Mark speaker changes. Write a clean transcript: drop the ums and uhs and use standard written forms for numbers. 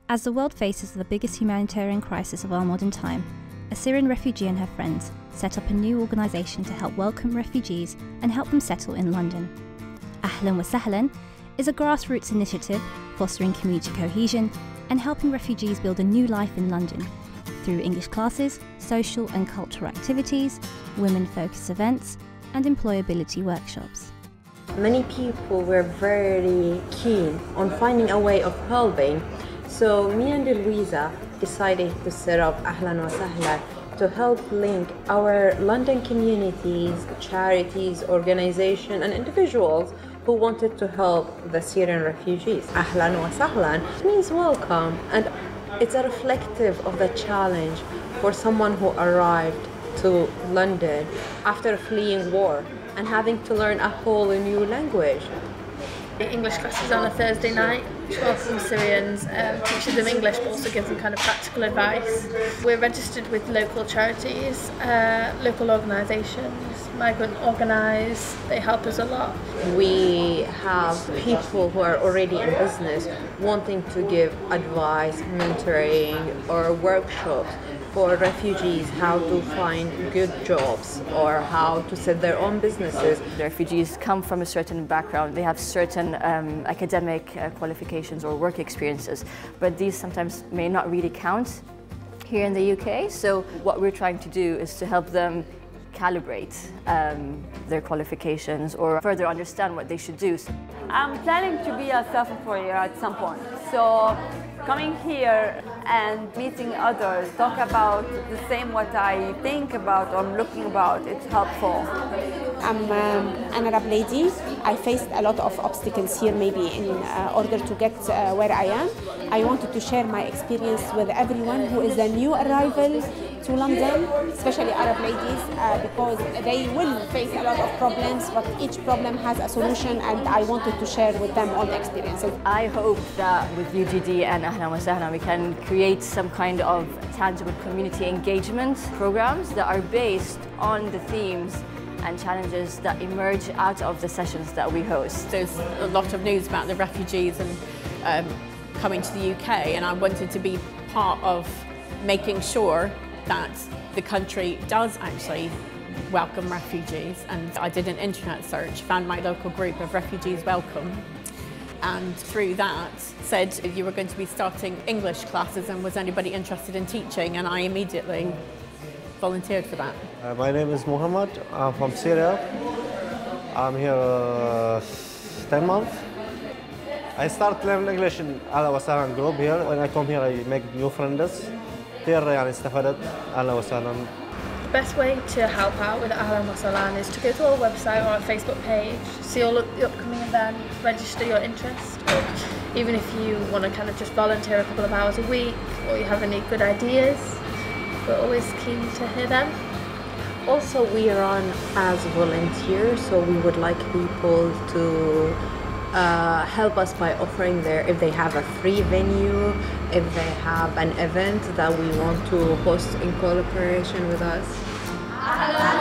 Speaker 1: As the world faces the biggest humanitarian crisis of our modern time, a Syrian refugee and her friends set up a new organisation to help welcome refugees and help them settle in London. Ahlan Wa Sahlan is a grassroots initiative fostering community cohesion and helping refugees build a new life in London through English classes, social and cultural activities, women-focused events and employability workshops.
Speaker 2: Many people were very keen on finding a way of helping, so me and Louisa decided to set up Ahlan Wa Sahlan to help link our London communities, charities, organizations and individuals who wanted to help the Syrian refugees. Ahlan Wa Sahlan means welcome, and it's a reflective of the challenge for someone who arrived to London after fleeing war and having to learn a whole new language.
Speaker 3: The English classes on a Thursday night, which welcomes Syrians, teaches them English but also gives them kind of practical advice. We're registered with local charities, local organisations. Migrant organise, they help us a lot.
Speaker 2: We have people who are already in business wanting to give advice, mentoring or workshops for refugees, how to find good jobs or how to set their own businesses.
Speaker 4: The refugees come from a certain background, they have certain academic qualifications or work experiences, but these sometimes may not really count here in the UK. So what we're trying to do is to help them calibrate their qualifications or further understand what they should do.
Speaker 5: I'm planning to be a self-employer at some point, so coming here and meeting others, talk about the same what I think about or I'm looking about, it's helpful.
Speaker 6: I'm an Arab lady. I faced a lot of obstacles here maybe in order to get where I am. I wanted to share my experience with everyone who is a new arrival to London, especially Arab ladies, because they will face a lot of problems, but each problem has a solution, and I wanted to share with them all the experiences.
Speaker 4: I hope that with UGD and Ahlan Wa Sahlan we can create some kind of tangible community engagement programs that are based on the themes and challenges that emerge out of the sessions that we host.
Speaker 7: There's a lot of news about the refugees and coming to the UK, and I wanted to be part of making sure that the country does actually welcome refugees. And I did an internet search, found my local group of Refugees Welcome, and through that said you were going to be starting English classes and was anybody interested in teaching, and I immediately volunteered for that.
Speaker 8: My name is Muhammad. I'm from Syria. I'm here 10 months. I start learning English in Ahlan Wa Sahlan group here. When I come here, I make new friends. Here يعني استفدت. أهلا وسهلا.
Speaker 3: The best way to help out with Ahlan Wa Sahlan is to go to our website or our Facebook page, see all of the upcoming events, register your interest, or even if you want to kind of just volunteer a couple of hours a week or you have any good ideas, we're always keen to hear them.
Speaker 2: Also, we run as volunteers, so we would like people to help us by offering if they have a free venue, if they have an event that we want to host in cooperation with us.